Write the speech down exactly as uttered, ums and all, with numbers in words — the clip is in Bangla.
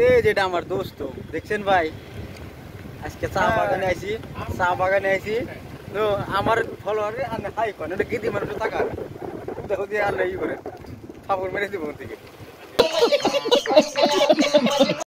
এই যেটা আমার দোস্ত দেখছেন ভাই, আজকে চা বাগানে আইছি, চা বাগানে আইছি তো আমার ফলোয়ারে আর হাই কোন এটা গিদি মানুষ টাকা দেখো দিয়ে আল্লাহ ই করে থাপড় মেরে দিব থেকে